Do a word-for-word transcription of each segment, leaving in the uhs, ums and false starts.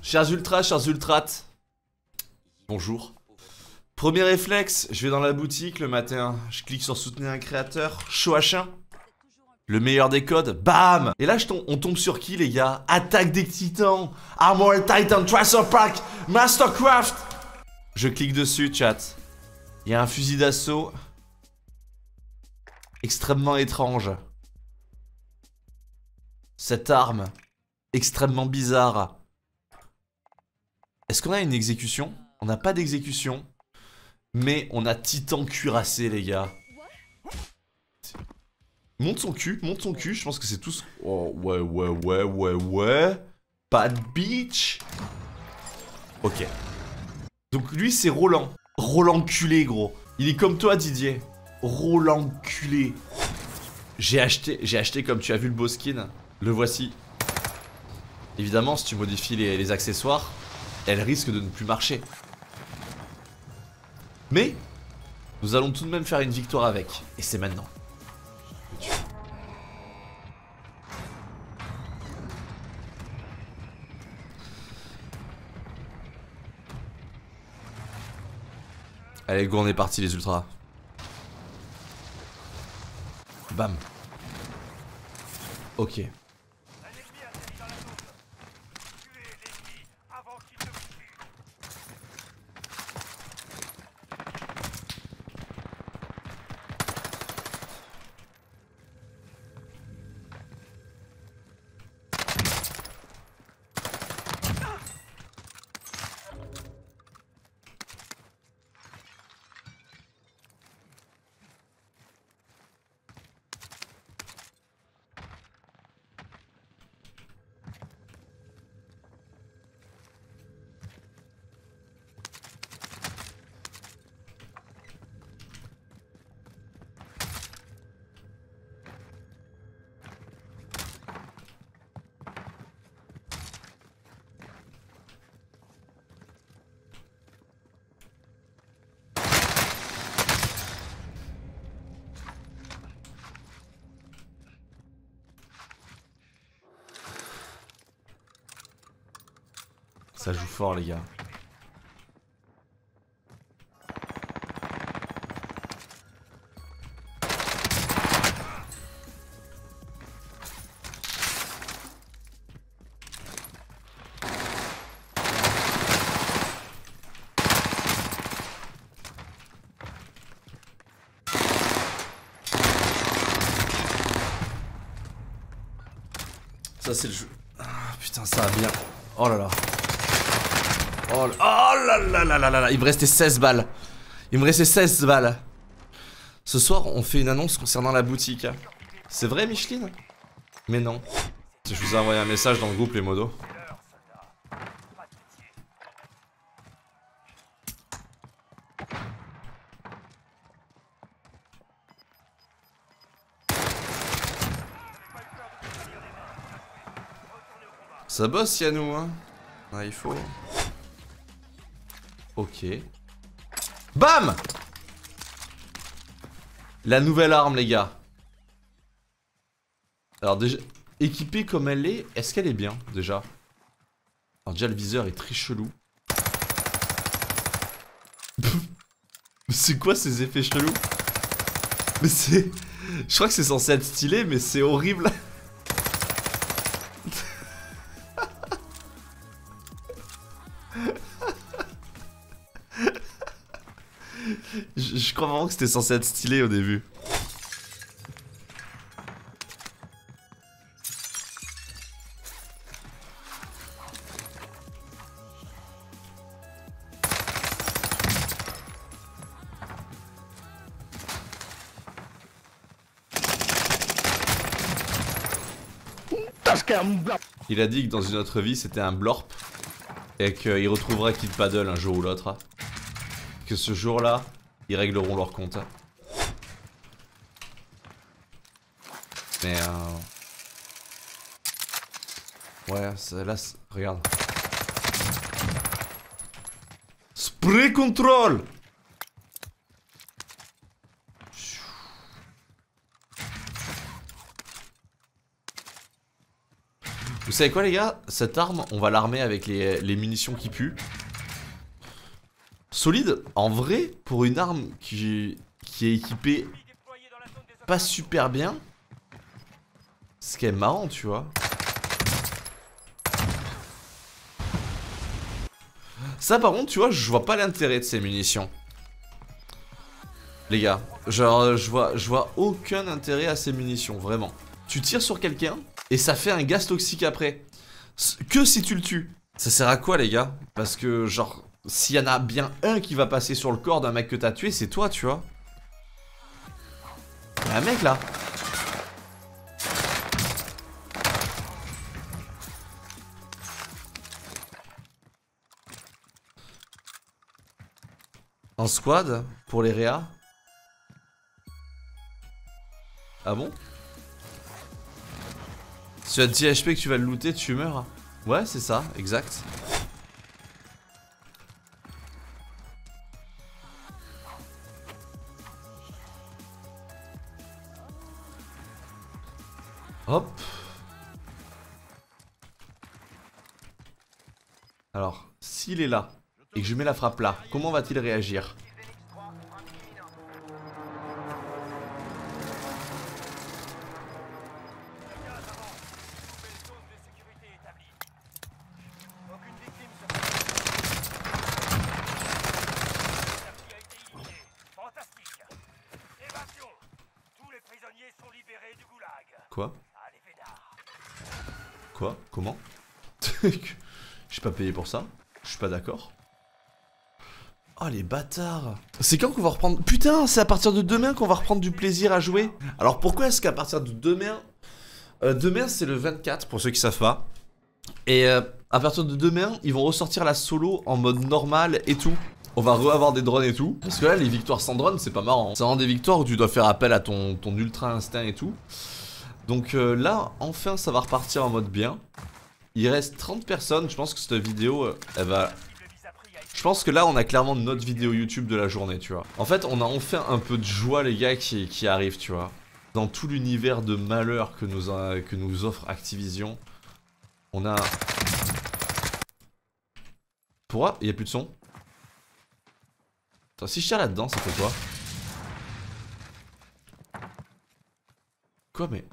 Chers ultras, chers ultrates. Bonjour. Premier réflexe, je vais dans la boutique le matin. Je clique sur soutenir un créateur. Chaud à chien. Le meilleur des codes. Bam. Et là, je tombe, on tombe sur qui, les gars? Attaque des titans. Armored Titan Tracer Pack. Mastercraft. Je clique dessus, chat. Il y a un fusil d'assaut. Extrêmement étrange. Cette arme. Extrêmement bizarre. Est-ce qu'on a une exécution? On n'a pas d'exécution. Mais on a titan cuirassé, les gars. Monte son cul, monte son cul. Je pense que c'est tous... Oh, ouais, ouais, ouais, ouais, ouais. Pas de bitch. Ok. Donc lui, c'est Roland. Roland culé, gros. Il est comme toi, Didier. Roland culé. J'ai acheté, j'ai acheté, comme tu as vu le beau skin. Le voici. Évidemment, si tu modifies les, les accessoires, elle risque de ne plus marcher. Mais, nous allons tout de même faire une victoire avec. Et c'est maintenant. Allez, go, on est parti, les ultras. Bam. Ok. Ça joue fort, les gars. Ça, c'est le jeu. Ah, putain, ça va bien. Oh là là. Oh là, oh là là là là là là. Il me restait seize balles. Il me restait seize balles. Ce soir, on fait une annonce concernant la boutique. C'est vrai, Micheline? Mais non. Je vous ai envoyé un message dans le groupe, les modos. Ça bosse, Yannou, hein. Ah, il faut... Ok. Bam! La nouvelle arme, les gars. Alors déjà, équipée comme elle est, est-ce qu'elle est bien, déjà? Alors déjà, le viseur est très chelou. C'est quoi ces effets chelous? Mais c'est... Je crois que c'est censé être stylé, mais c'est horrible. Je, je crois vraiment que c'était censé être stylé au début. Il a dit que dans une autre vie c'était un blorp et qu'il retrouverait Kid Paddle un jour ou l'autre. Que ce jour-là, ils régleront leur compte. Mais euh... ouais, là, regarde. Spray control. Vous savez quoi les gars? Cette arme, on va l'armer avec les, les munitions qui puent. Solide, en vrai, pour une arme qui, qui est équipée pas super bien, c'est quand même marrant, tu vois. Ça par contre, tu vois, je vois pas l'intérêt de ces munitions. Les gars, genre, je vois, je vois aucun intérêt à ces munitions, vraiment. Tu tires sur quelqu'un, et ça fait un gaz toxique après. Que si tu le tues. Ça sert à quoi, les gars? Parce que, genre, s'il y en a bien un qui va passer sur le corps d'un mec que t'as tué, c'est toi, tu vois. Y'a un mec, là. En squad, pour les réas. Ah bon? Si tu as dix H P que tu vas le looter, tu meurs. Ouais, c'est ça, exact. Hop. Alors, s'il est là, et que je mets la frappe là, comment va-t-il réagir? Quoi? Quoi? Comment? Je suis pas payé pour ça. Je suis pas d'accord. Oh les bâtards. C'est quand qu'on va reprendre... Putain, c'est à partir de demain qu'on va reprendre du plaisir à jouer. Alors pourquoi est-ce qu'à partir de demain... Euh, demain c'est le vingt-quatre pour ceux qui savent pas. Et euh, à partir de demain, ils vont ressortir la solo en mode normal et tout. On va re-avoir des drones et tout. Parce que là, les victoires sans drone, c'est pas marrant. C'est vraiment des victoires où tu dois faire appel à ton, ton ultra instinct et tout. Donc euh, là, enfin, ça va repartir en mode bien. Il reste trente personnes. Je pense que cette vidéo, euh, elle va... Je pense que là, on a clairement notre vidéo YouTube de la journée, tu vois. En fait, on a enfin un peu de joie, les gars, qui, qui arrive, tu vois. Dans tout l'univers de malheur que nous, a, que nous offre Activision. On a... Pourquoi il n'y a plus de son? Attends, si je tire là-dedans, ça fait quoi? Quoi, mais...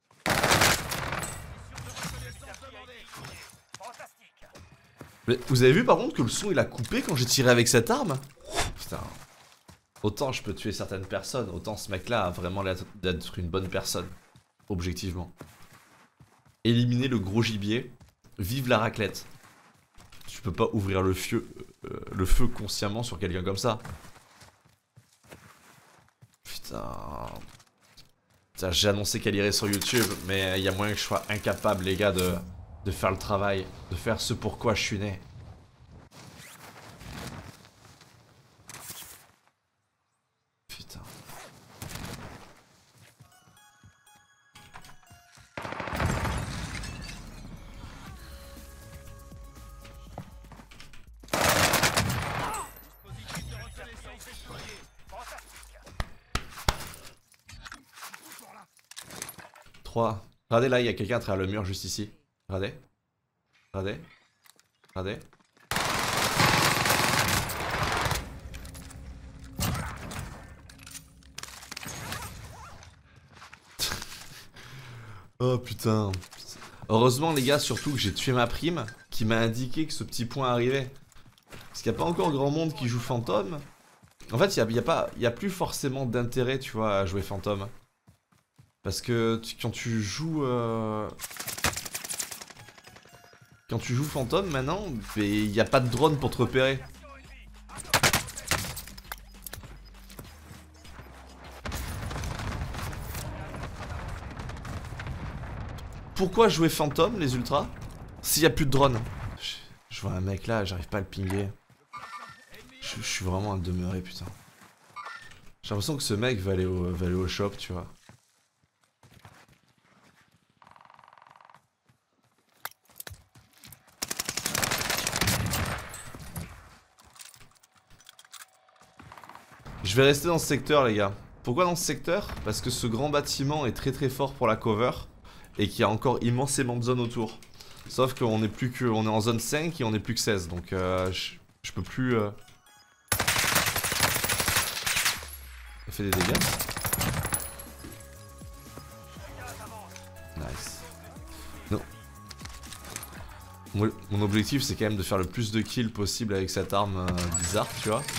Mais vous avez vu par contre que le son il a coupé quand j'ai tiré avec cette arme? Putain. Autant je peux tuer certaines personnes, autant ce mec là a vraiment l'air d'être une bonne personne. Objectivement. Éliminer le gros gibier. Vive la raclette. Tu peux pas ouvrir le feu, euh, le feu consciemment sur quelqu'un comme ça. Putain. Putain, j'ai annoncé qu'elle irait sur YouTube, mais il y a moyen que je sois incapable, les gars, de, de faire le travail, de faire ce pourquoi je suis né. Putain. trois. Regardez là, il y a quelqu'un à travers le mur juste ici. Regardez. Regardez. Regardez. Oh putain. Heureusement les gars, surtout que j'ai tué ma prime qui m'a indiqué que ce petit point arrivait. Parce qu'il n'y a pas encore grand monde qui joue fantôme. En fait, il n'y a, y a, pas, y a plus forcément d'intérêt, tu vois, à jouer fantôme. Parce que tu, quand tu joues... Euh... Quand tu joues fantôme maintenant, il n'y a pas de drone pour te repérer. Pourquoi jouer fantôme, les ultras, s'il n'y a plus de drone? je, je vois un mec là, j'arrive pas à le pinguer. Je, je suis vraiment à demeurer, putain. J'ai l'impression que ce mec va aller au, va aller au shop, tu vois. Je vais rester dans ce secteur, les gars. Pourquoi dans ce secteur? Parce que ce grand bâtiment est très très fort pour la cover et qu'il y a encore immensément de zones autour. Sauf qu'on est plus que. On est en zone cinq et on est plus que seize. Donc euh, je, je peux plus. Euh... Ça fait des dégâts. Nice. Non. Mon, mon objectif c'est quand même de faire le plus de kills possible avec cette arme euh, bizarre, tu vois.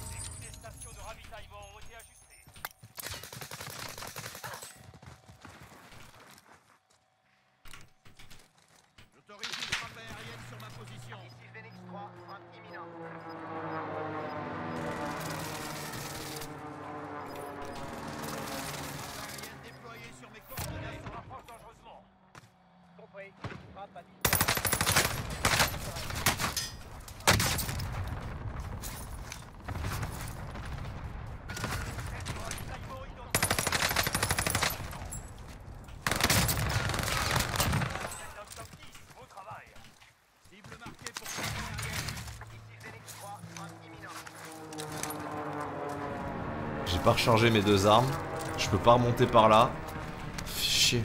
J'ai pas rechargé mes deux armes. Je peux pas remonter par là. Chier.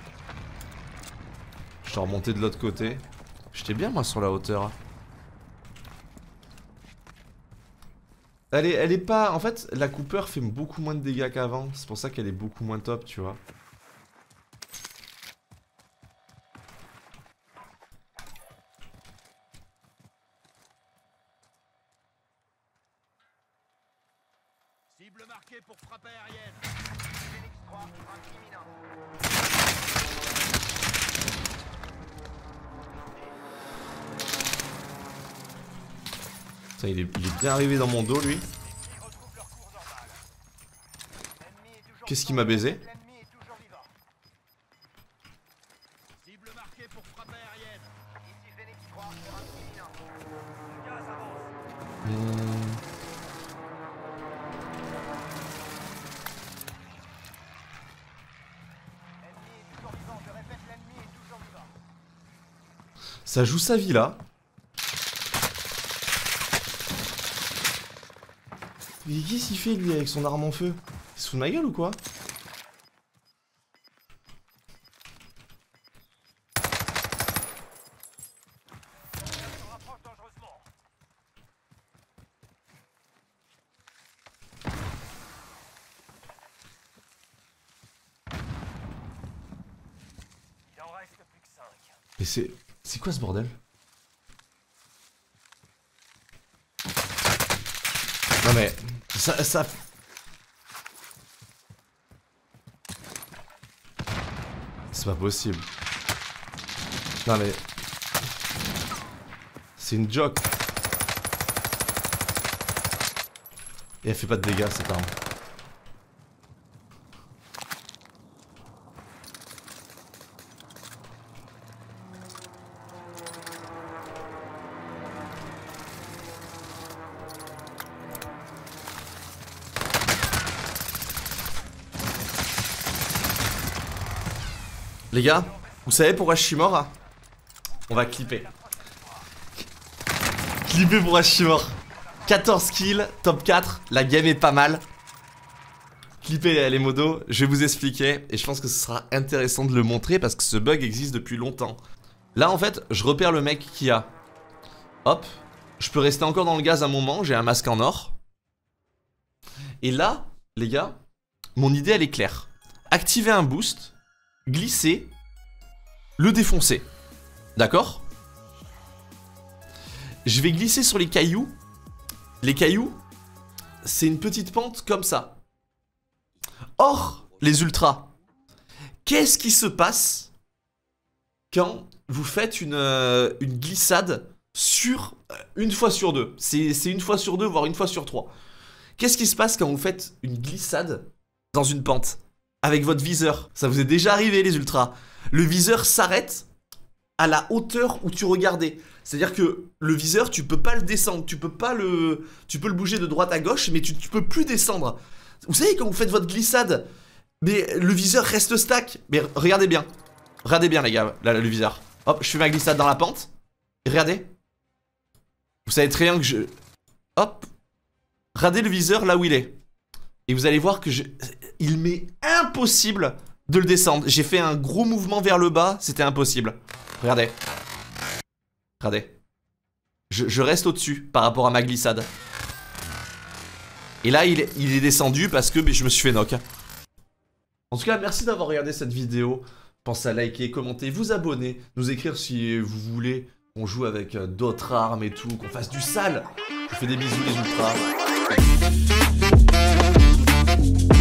Je dois remonter de l'autre côté. J'étais bien moi sur la hauteur. Elle est, elle est pas... En fait, la Cooper fait beaucoup moins de dégâts qu'avant. C'est pour ça qu'elle est beaucoup moins top, tu vois. Cible marquée pour frappe aérienne. Phoenix trois, frappe imminente. Putain, il est, il est bien arrivé dans mon dos, lui. Qu'est-ce qu'il m'a baisé? Cible marquée pour frappe aérienne. Ici Phoenix trois, frappe imminente. Le gaz avance. Mmh. Ça joue sa vie là. Mais qu'est-ce qu'il fait lui avec son arme en feu? Il se fout de ma gueule ou quoi? Il en reste plus que cinq. Mais c'est... C'est quoi ce bordel? Non mais... Ça... ça... C'est pas possible. Non mais... C'est une joke. Et elle fait pas de dégâts cette arme. Les gars, vous savez pourquoi je suis mort hein? On va clipper. Clipper pour je suis mort. quatorze kills, top quatre, la game est pas mal. Clipper les modos, je vais vous expliquer et je pense que ce sera intéressant de le montrer parce que ce bug existe depuis longtemps. Là en fait, je repère le mec qui a. Hop, je peux rester encore dans le gaz un moment, j'ai un masque en or. Et là, les gars, mon idée elle est claire. Activer un boost. Glisser, le défoncer. D'accord? Je vais glisser sur les cailloux. Les cailloux, c'est une petite pente comme ça. Or, les ultras, qu'est-ce qui se passe quand vous faites une, euh, une glissade sur euh, une fois sur deux? C'est une fois sur deux, voire une fois sur trois. Qu'est-ce qui se passe quand vous faites une glissade dans une pente? Avec votre viseur, ça vous est déjà arrivé les ultras. Le viseur s'arrête à la hauteur où tu regardais. C'est-à-dire que le viseur, tu peux pas le descendre, tu peux pas le... Tu peux le bouger de droite à gauche, mais tu, tu peux plus descendre. Vous savez quand vous faites votre glissade, mais le viseur reste stack. Mais regardez bien. Regardez bien les gars, là, le viseur. Hop, je fais ma glissade dans la pente. Et regardez. Vous savez très bien que je... Hop. Regardez le viseur là où il est. Et vous allez voir que je... Il m'est impossible de le descendre. J'ai fait un gros mouvement vers le bas, c'était impossible. Regardez. Regardez. Je, je reste au-dessus par rapport à ma glissade. Et là, il est, il est descendu parce que mais je me suis fait knock. En tout cas, merci d'avoir regardé cette vidéo. Pensez à liker, commenter, vous abonner, nous écrire si vous voulez qu'on joue avec d'autres armes et tout, qu'on fasse du sale. Je vous fais des bisous les ultras.